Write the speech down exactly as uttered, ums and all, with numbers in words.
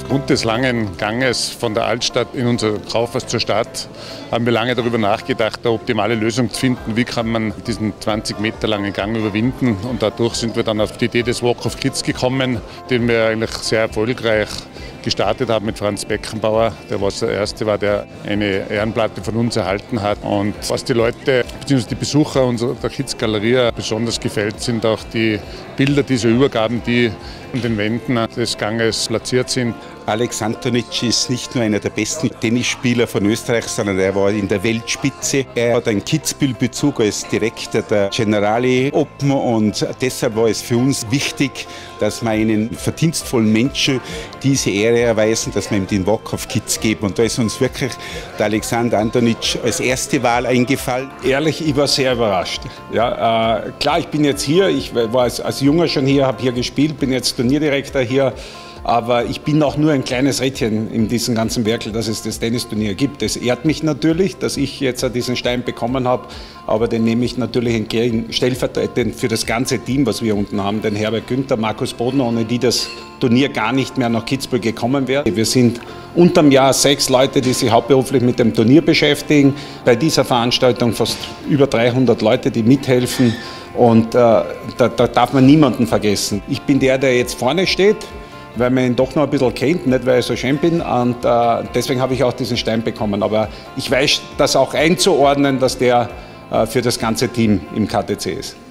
Aufgrund des langen Ganges von der Altstadt in unser Kaufhaus zur Stadt haben wir lange darüber nachgedacht, eine optimale Lösung zu finden, wie kann man diesen zwanzig Meter langen Gang überwinden. Und dadurch sind wir dann auf die Idee des Walk of Kids gekommen, den wir eigentlich sehr erfolgreich gestartet haben mit Franz Beckenbauer, der was der Erste war, der eine Ehrenplatte von uns erhalten hat. Und was die Leute bzw. die Besucher unserer Kids-Galerie besonders gefällt, sind auch die Bilder dieser Übergaben, die an den Wänden des Ganges platziert sind. Alex Antonic ist nicht nur einer der besten Tennisspieler von Österreich, sondern er war in der Weltspitze. Er hat einen Kitzbühel-Bezug als Direktor der Generali Open und deshalb war es für uns wichtig, dass wir einen verdienstvollen Menschen diese Ehre erweisen, dass wir ihm den Walk of Kids geben. Und da ist uns wirklich der Alexander Antonic als erste Wahl eingefallen. Ehrlich, ich war sehr überrascht. Ja, äh, klar, ich bin jetzt hier, ich war als, als Junger schon hier, habe hier gespielt, bin jetzt Turnierdirektor hier. Aber ich bin auch nur ein kleines Rädchen in diesem ganzen Werkel, dass es das Tennisturnier gibt. Es ehrt mich natürlich, dass ich jetzt diesen Stein bekommen habe, aber den nehme ich natürlich entgegen, stellvertretend für das ganze Team, was wir unten haben, den Herbert Günther, Markus Bodner, ohne die das Turnier gar nicht mehr nach Kitzbühel gekommen wäre. Wir sind unterm Jahr sechs Leute, die sich hauptberuflich mit dem Turnier beschäftigen. Bei dieser Veranstaltung fast über dreihundert Leute, die mithelfen und äh, da, da darf man niemanden vergessen. Ich bin der, der jetzt vorne steht, weil man ihn doch noch ein bisschen kennt, nicht weil ich so schön bin. Und äh, deswegen habe ich auch diesen Stein bekommen. Aber ich weiß das auch einzuordnen, dass der äh, für das ganze Team im K T C ist.